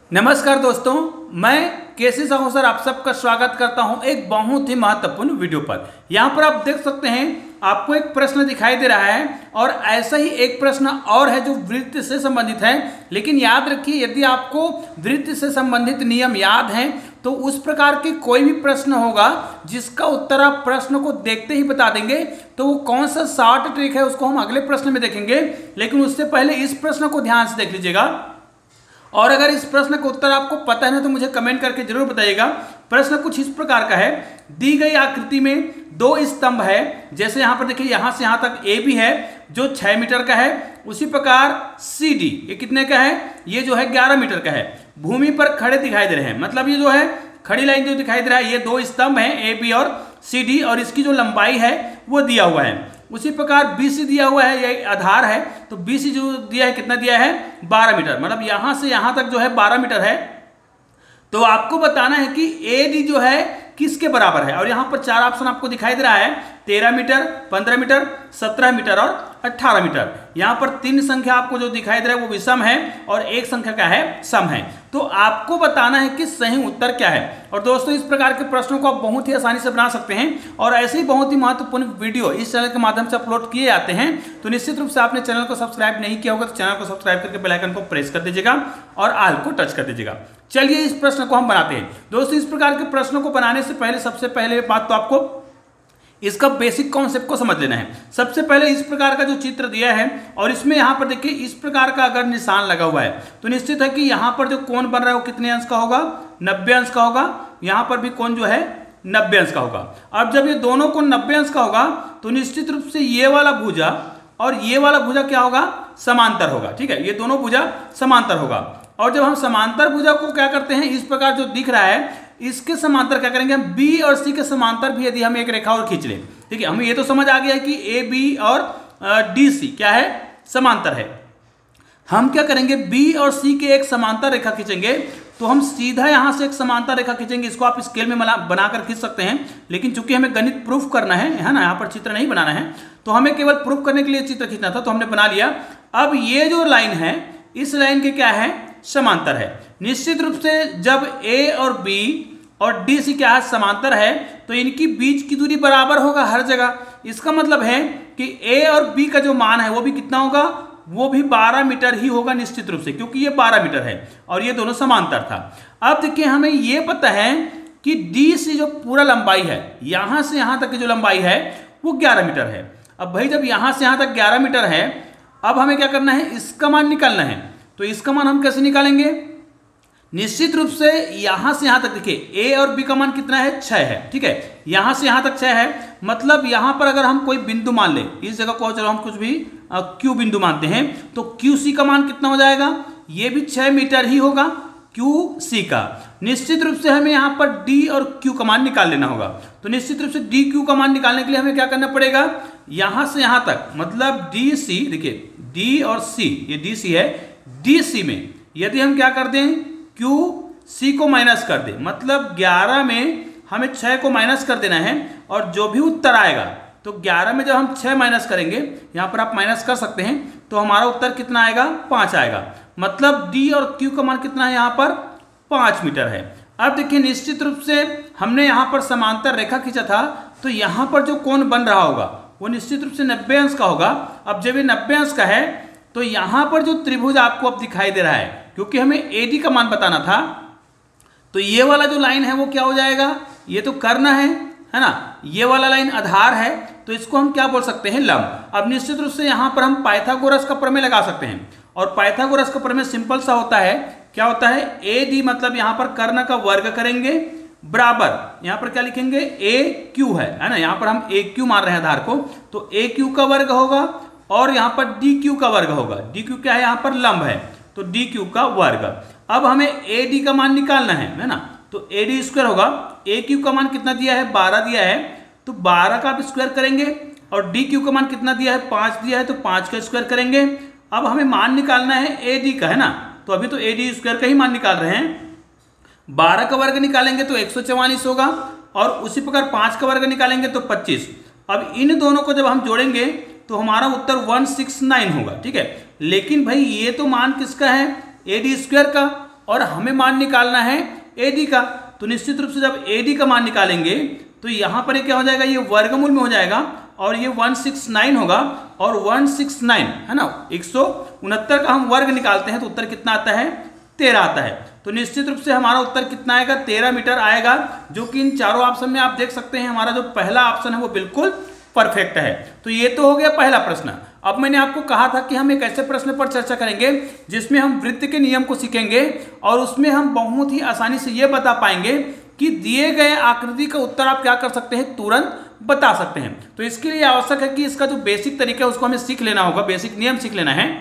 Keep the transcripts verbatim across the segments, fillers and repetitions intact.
नमस्कार दोस्तों, मैं केसी साहू सर आप सबका स्वागत करता हूं एक बहुत ही महत्वपूर्ण वीडियो पर। यहां पर आप देख सकते हैं आपको एक प्रश्न दिखाई दे रहा है और ऐसा ही एक प्रश्न और है जो वृत्त से संबंधित है। लेकिन याद रखिए, यदि आपको वृत्त से संबंधित नियम याद हैं तो उस प्रकार के कोई भी प्रश्न होगा जिसका उत्तर आप प्रश्न को देखते ही बता देंगे, तो वो कौन सा शॉर्ट ट्रिक है उसको हम अगले प्रश्न में देखेंगे। लेकिन उससे पहले इस प्रश्न को ध्यान से देख लीजिएगा। और अगर इस प्रश्न का उत्तर आपको पता है ना तो मुझे कमेंट करके जरूर बताइएगा। प्रश्न कुछ इस प्रकार का है, दी गई आकृति में दो स्तंभ है, जैसे यहां पर देखिए यहां से यहां तक ए भी है जो छह मीटर का है, उसी प्रकार सी डी ये कितने का है, ये जो है ग्यारह मीटर का है। भूमि पर खड़े दिखाई दे रहे हैं, मतलब ये जो है खड़ी लाइन जो दिखाई दे रहा है ये दो स्तंभ हैं ए बी और सी डी, और इसकी जो लंबाई है वो दिया हुआ है। उसी प्रकार बी सी दिया हुआ है, ये आधार है, तो बी सी जो दिया है कितना दिया है बारह मीटर, मतलब यहां से यहां तक जो है बारह मीटर है। तो आपको बताना है कि ए डी जो है किसके बराबर है, और यहां पर चार ऑप्शन आपको दिखाई दे रहा है, तेरह मीटर, पंद्रह मीटर, सत्रह मीटर और अठारह मीटर। यहां पर तीन संख्या आपको जो दिखाई दे रहा है वो विषम है और एक संख्या क्या है सम है। तो आपको बताना है कि सही उत्तर क्या है। और दोस्तों, इस प्रकार के प्रश्नों को आप बहुत ही आसानी से बना सकते हैं और ऐसे ही बहुत ही महत्वपूर्ण वीडियो इस चैनल के माध्यम से अपलोड किए जाते हैं। तो निश्चित रूप से आपने चैनल को सब्सक्राइब नहीं किया होगा तो चैनल को सब्सक्राइब करके बेल आइकन को प्रेस कर दीजिएगा और ऑल को टच कर दीजिएगा। चलिए इस प्रश्न को हम बनाते हैं। दोस्तों, इस प्रकार के प्रश्नों को बनाने से पहले सबसे पहले बात तो आपको इसका बेसिक कॉन्सेप्ट को समझ लेना है। सबसे पहले इस प्रकार का जो चित्र दिया है और इसमें यहां पर देखिए इस प्रकार का अगर निशान लगा हुआ है तो निश्चित है कि यहां पर जो कोण बन रहा है वो कितने अंश का होगा, नब्बे अंश का होगा। यहां पर भी कोण जो है नब्बे अंश का होगा। अब जब ये दोनों कोण नब्बे अंश का होगा तो निश्चित रूप से ये वाला भुजा और ये वाला भुजा क्या होगा, समांतर होगा। ठीक है, ये दोनों भुजा समांतर होगा। और जब हम समांतर भुजा को क्या करते हैं, इस प्रकार जो दिख रहा है इसके समांतर क्या करेंगे हम, बी और सी के समांतर भी यदि हम एक रेखा और खींच लें। ठीक है, हमें ये तो समझ आ गया है कि ए बी और डी सी क्या है, समांतर है। हम क्या करेंगे, बी और सी के एक समांतर रेखा खींचेंगे तो हम सीधा यहां से एक समांतर रेखा खींचेंगे। इसको आप स्केल में बनाकर खींच सकते हैं, लेकिन चूंकि हमें गणित प्रूफ करना है है ना, यहाँ पर चित्र नहीं बनाना है, तो हमें केवल प्रूफ करने के लिए चित्र खींचना था, तो हमने बना लिया। अब ये जो लाइन है इस लाइन के क्या है, समांतर है। निश्चित रूप से जब ए और बी और डी सी क्या है, समांतर है, तो इनकी बीच की दूरी बराबर होगा हर जगह। इसका मतलब है कि ए और बी का जो मान है वो भी कितना होगा, वो भी बारह मीटर ही होगा निश्चित रूप से, क्योंकि ये बारह मीटर है और ये दोनों समांतर था। अब देखिए हमें ये पता है कि डी सी जो पूरा लंबाई है यहां से यहां तक की जो लंबाई है वो ग्यारह मीटर है। अब भाई जब यहां से यहां तक ग्यारह मीटर है, अब हमें क्या करना है, इसका मान निकालना है। तो इसका मान हम कैसे निकालेंगे, निश्चित रूप से यहां से यहां तक देखिए ए और बी का मान कितना है, छह है। ठीक है, यहां से यहां तक छह है, मतलब यहां पर अगर हम कोई बिंदु मान ले, इस जगह को चलो हम कुछ भी क्यू बिंदु मानते हैं, तो क्यू सी का मान कितना हो जाएगा, ये भी छह मीटर ही होगा क्यू सी का। निश्चित रूप से हमें यहां पर डी और क्यू का मान निकाल लेना होगा। तो निश्चित रूप से डी क्यू का मान निकालने के लिए हमें क्या करना पड़ेगा, यहां से यहां तक, मतलब डी सी, देखिए डी और सी, ये डी सी है, डी सी में यदि हम क्या कर दें, क्यू सी को माइनस कर दें, मतलब ग्यारह में हमें छह को माइनस कर देना है और जो भी उत्तर आएगा, तो ग्यारह में जब हम छह माइनस करेंगे, यहां पर आप माइनस कर सकते हैं, तो हमारा उत्तर कितना आएगा, पांच आएगा। मतलब डी और क्यू का मान कितना है यहां पर, पांच मीटर है। अब देखिए निश्चित रूप से हमने यहां पर समांतर रेखा खींचा था, तो यहां पर जो कोण बन रहा होगा वो निश्चित रूप से नब्बे अंश का होगा। अब जब ये नब्बे अंश का है तो यहां पर जो त्रिभुज आपको अब दिखाई दे रहा है, क्योंकि हमें एडी का मान बताना था, तो ये वाला जो लाइन है वो क्या हो जाएगा, ये तो कर्ण है है ना, ये वाला लाइन आधार है, तो इसको हम क्या बोल सकते हैं, लंब। अब निश्चित रूप से यहां पर हम पाइथागोरस का प्रमेय लगा सकते हैं, और पाइथागोरस का प्रमेय सिंपल सा होता है, क्या होता है, ए डी मतलब यहां पर कर्ण का वर्ग करेंगे बराबर, यहां पर क्या लिखेंगे, ए क्यू है है ना, यहां पर हम ए क्यू मान रहे हैं आधार को, तो ए क्यू का वर्ग होगा और यहां पर डी क्यू का वर्ग होगा। डी क्यू क्या है, यहां पर लंब है, तो डी क्यू का वर्ग। अब हमें ए डी का मान निकालना है है ना, तो ए डी स्क्वायर होगा, ए क्यू का मान कितना दिया है, बारह दिया है, तो बारह का आप स्क्वायर करेंगे, और डी क्यू का मान कितना दिया है, पांच दिया है, तो पांच का स्क्वायर करेंगे। अब हमें मान निकालना है ए डी का, है ना, तो अभी तो ए डी स्क्वायर का ही मान निकाल रहे हैं। बारह का वर्ग निकालेंगे तो एक सौ चौवालीस होगा, और उसी प्रकार पांच का वर्ग निकालेंगे तो पच्चीस। अब इन दोनों को जब हम जोड़ेंगे तो हमारा उत्तर एक सौ उनहत्तर होगा। ठीक है, लेकिन भाई ये तो मान किसका है, ए डी स्क्वायर का, और हमें मान निकालना है ए डी का। तो निश्चित रूप से जब ए डी का मान निकालेंगे तो यहाँ पर ये क्या हो जाएगा, ये वर्गमूल में हो जाएगा और ये एक सौ उनहत्तर होगा और एक सौ उनहत्तर है ना, एक सौ उनहत्तर का हम वर्ग निकालते हैं तो उत्तर कितना आता है, तेरह आता है। तो निश्चित रूप से हमारा उत्तर कितना आएगा, तेरह मीटर आएगा, जो कि इन चारों ऑप्शन में आप देख सकते हैं हमारा जो पहला ऑप्शन है वो बिल्कुल परफेक्ट है। तो ये तो हो गया पहला प्रश्न। अब मैंने आपको कहा था कि हम एक ऐसे प्रश्न पर चर्चा करेंगे जिसमें हम वृत्त के नियम को सीखेंगे और उसमें हम बहुत ही आसानी से ये बता पाएंगे कि दिए गए आकृति का उत्तर आप क्या कर सकते हैं, तुरंत बता सकते हैं। तो इसके लिए आवश्यक है कि इसका जो बेसिक तरीका है उसको हमें सीख लेना होगा, बेसिक नियम सीख लेना है।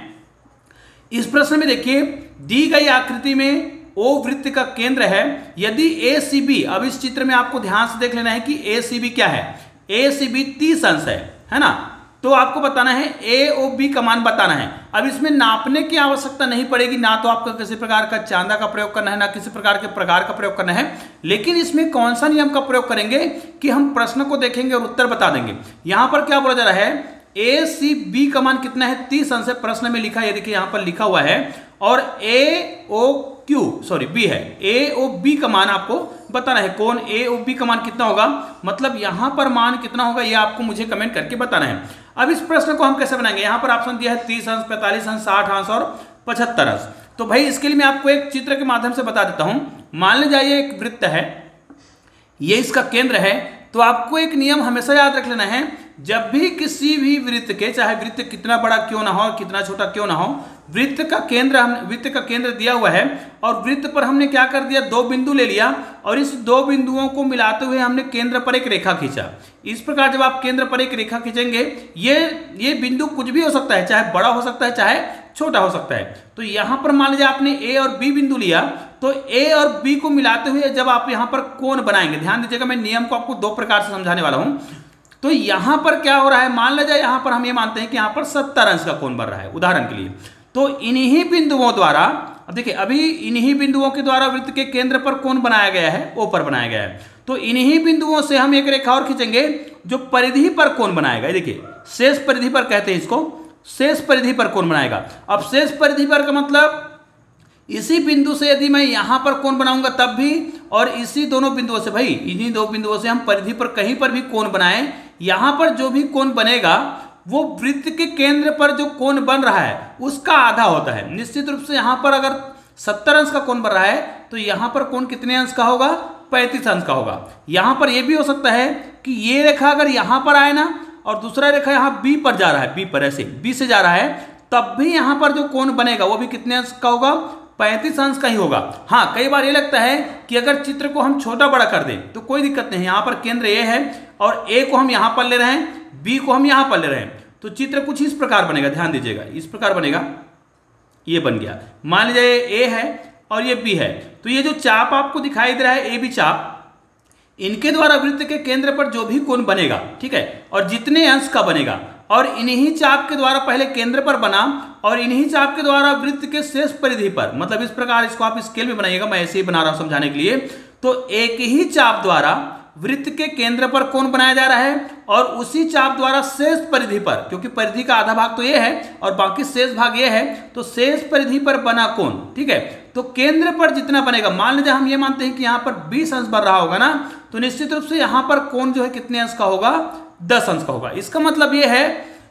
इस प्रश्न में देखिए, दी गई आकृति में ओ वृत्त का केंद्र है, यदि ए सी बी, अब इस चित्र में आपको ध्यान से देख लेना है कि ए सी बी क्या है, ए सी बी तीस अंश है, है ना। तो आपको बताना है ए ओ बी का मान बताना है। अब इसमें नापने की आवश्यकता नहीं पड़ेगी, ना तो आपको किसी प्रकार का चांदा का प्रयोग करना है, ना किसी प्रकार के प्रकार का प्रयोग करना है। लेकिन इसमें कौन सा नियम का प्रयोग करेंगे कि हम प्रश्न को देखेंगे और उत्तर बता देंगे। यहां पर क्या बोला जा रहा है, ए सी बी का मान कितना है, तीस अंश है, प्रश्न में लिखा है, देखिए यहां पर लिखा हुआ है, और A O Q sorry B है, ए ओ बी का मान आपको बताना है। कौन ए ओ बी का मान कितना होगा, मतलब यहां पर मान कितना होगा ये आपको मुझे कमेंट करके बताना है। अब इस प्रश्न को हम कैसे बनाएंगे, यहां पर ऑप्शन दिया है तीस अंश, पैंतालीस अंश, साठ अंश और पचहत्तर अंश। तो भाई इसके लिए मैं आपको एक चित्र के माध्यम से बता देता हूं। मान लीजिए ये एक वृत्त है, ये इसका केंद्र है। तो आपको एक नियम हमेशा याद रख लेना है, जब भी किसी भी वृत्त के, चाहे वृत्त कितना बड़ा क्यों ना हो, कितना छोटा क्यों ना हो, वृत्त का केंद्र हम वृत्त का केंद्र दिया हुआ है और वृत्त पर हमने क्या कर दिया, दो बिंदु ले लिया और इस दो बिंदुओं को मिलाते हुए हमने केंद्र पर एक रेखा खींचा। इस प्रकार जब आप केंद्र पर एक रेखा खींचेंगे, ये ये बिंदु कुछ भी हो सकता है, चाहे बड़ा हो सकता है चाहे छोटा हो सकता है। तो यहां पर मान लीजिए आपने ए और बी बिंदु लिया, तो ए और बी को मिलाते हुए जब आप यहां पर कोण बनाएंगे, ध्यान दीजिएगा मैं नियम को आपको दो प्रकार से समझाने वाला हूं। तो यहां पर क्या हो रहा है, मान लीजिए यहां पर हम ये मानते हैं कि यहां पर सत्तर अंश का कोण बन रहा है उदाहरण के लिए। तो इन्हीं बिंदुओं द्वारा, अब देखिए अभी इन्हीं बिंदुओं के द्वारा वृत्त के केंद्र पर कोण बनाया गया है, ओ पर बनाया गया है। तो इन्हीं बिंदुओं से हम एक रेखा और खींचेंगे जो परिधि पर कोण बनाएगा। देखिए शेष परिधि पर कहते हैं इसको, शेष परिधि पर कोण बनाएगा। अब शेष परिधि पर का मतलब इसी बिंदु से यदि मैं यहां पर कोण बनाऊंगा तब भी, और इसी दोनों बिंदुओं से, भाई इन्हीं दो बिंदुओं से हम परिधि पर कहीं पर भी कोण बनाएं, यहां पर जो भी कोण बनेगा वो वृत्त के केंद्र पर जो कोण बन रहा है उसका आधा होता है। निश्चित रूप से यहां पर अगर सत्तर अंश का कोण बन रहा है तो यहां पर कोण कितने अंश का होगा, पैंतीस अंश का होगा। यहां पर यह भी हो सकता है कि ये रेखा अगर यहां पर आए ना और दूसरा रेखा यहां बी पर जा रहा है, बी पर ऐसे बी से जा रहा है, तब भी यहां पर जो कोण बनेगा वो भी कितने अंश का होगा, पैंतीस अंश का ही होगा। हाँ, कई बार ये लगता है कि अगर चित्र को हम छोटा बड़ा कर दें तो कोई दिक्कत नहीं, यहाँ पर केंद्र ए है और ए को हम यहाँ पर ले रहे हैं, बी को हम यहाँ पर ले रहे हैं, तो चित्र कुछ इस प्रकार बनेगा, ध्यान दीजिएगा इस प्रकार बनेगा। ये बन गया, मान लीजिए ए है और ये बी है, तो ये जो चाप आपको दिखाई दे रहा है ए बी चाप, इनके द्वारा वृत्त के केंद्र पर जो भी कोण बनेगा, ठीक है, और जितने अंश का बनेगा, और इन्हीं चाप के द्वारा पहले केंद्र पर बना और इन्हीं चाप के द्वारा वृत्त के शेष परिधि पर, मतलब इस प्रकार इसको आप स्केल में बनाइएगा, मैं ऐसे ही बना रहा हूं समझाने के लिए। तो एक ही चाप द्वारा वृत्त के केंद्र पर कोण बनाया जा रहा है और उसी चाप द्वारा शेष परिधि पर, क्योंकि परिधि का आधा भाग तो ये है और बाकी शेष भाग ये है, तो शेष परिधि पर बना कोण, ठीक है। तो केंद्र पर जितना बनेगा, मान लीजिए हम ये मानते हैं कि यहाँ पर बीस अंश बन रहा होगा ना, तो निश्चित रूप से यहाँ पर कोण जो है कितने अंश का होगा, दस अंश का होगा। इसका मतलब ये है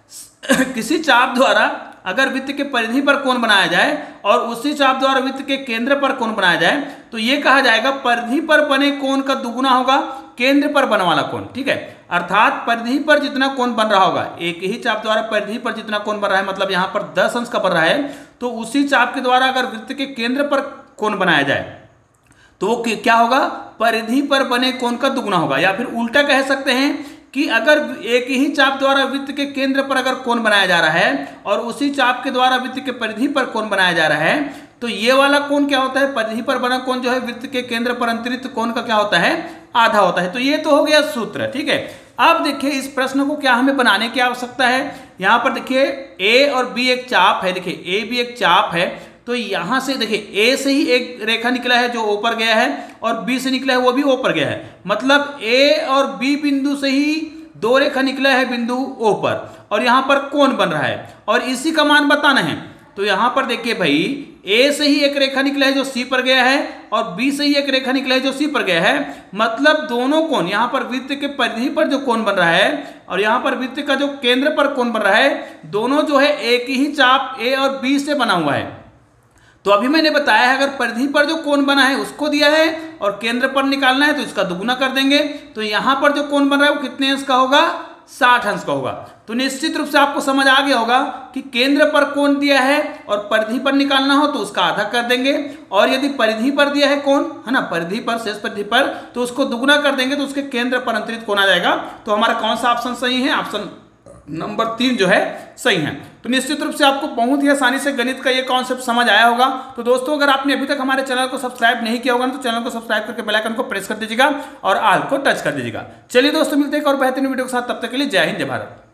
किसी चाप द्वारा अगर वृत्त के परिधि पर कोण बनाया जाए और उसी चाप द्वारा वृत्त के केंद्र पर कोण बनाया जाए, तो ये कहा जाएगा परिधि पर बने कोण का दुगुना होगा केंद्र पर बना वाला कोण, ठीक है। अर्थात परिधि पर जितना कोण बन रहा होगा, एक ही चाप द्वारा परिधि पर जितना कोण बन रहा है, मतलब यहाँ पर दस अंश का बन रहा है, तो उसी चाप के द्वारा अगर वृत्त के केंद्र पर कोण बनाया जाए तो वो क्या होगा, परिधि पर बने कोण का दुगुना होगा। या फिर उल्टा कह सकते हैं कि अगर एक ही चाप द्वारा वृत्त के केंद्र पर अगर कोण बनाया जा रहा है और उसी चाप के द्वारा वृत्त के परिधि पर कोण बनाया जा रहा है, तो ये वाला कोण क्या होता है, परिधि पर बना कोण जो है वृत्त के केंद्र पर अंतरित कोण का क्या होता है, आधा होता है। तो ये तो हो गया सूत्र, ठीक है। अब देखिए इस प्रश्न को क्या हमें बनाने की आवश्यकता है। यहाँ पर देखिए ए और बी एक चाप है, देखिए ए भी एक चाप है, तो यहां से देखिए ए से ही एक रेखा निकला है जो ऊपर गया है और बी से निकला है वो भी ऊपर गया है, मतलब ए और बी बिंदु से ही दो रेखा निकला है बिंदु ओ पर, और यहां पर कोण बन रहा है और इसी का मान बताना है। तो यहां पर देखिए भाई ए से ही एक रेखा निकला है जो सी पर गया है और बी से ही एक रेखा निकला है जो सी पर गया है। मतलब दोनों कोण, यहां पर वृत्त के परिधि पर जो कोण बन रहा है और यहां पर वृत्त का जो केंद्र पर कोण बन रहा है, दोनों जो है एक ही चाप ए और बी से बना हुआ है। तो अभी मैंने बताया है अगर परिधि पर जो कोण बना है उसको दिया है और केंद्र पर निकालना है तो इसका दुगुना कर देंगे। तो यहां पर जो कोण बन रहा है वो कितने अंश का होगा, साठ अंश का होगा। तो निश्चित रूप से आपको समझ आ गया होगा कि केंद्र पर कोण दिया है और परिधि पर निकालना हो तो उसका आधा कर देंगे, और यदि परिधि पर दिया है कोण, है ना, परिधि पर, शेष परिधि पर, तो उसको दुगुना कर देंगे तो उसके केंद्र पर अंतरित कोण आ जाएगा। तो हमारा कौन सा ऑप्शन सही है, ऑप्शन नंबर तीन जो है सही है। तो निश्चित रूप से आपको बहुत ही आसानी से गणित का ये कॉन्सेप्ट समझ आया होगा। तो दोस्तों अगर आपने अभी तक हमारे चैनल को सब्सक्राइब नहीं किया होगा तो चैनल को सब्सक्राइब करके बेल आइकन को प्रेस कर दीजिएगा और ऑल को टच कर दीजिएगा। चलिए दोस्तों मिलते हैं एक और बेहतरीन वीडियो के साथ, तब तक के लिए जय हिंद जय भारत।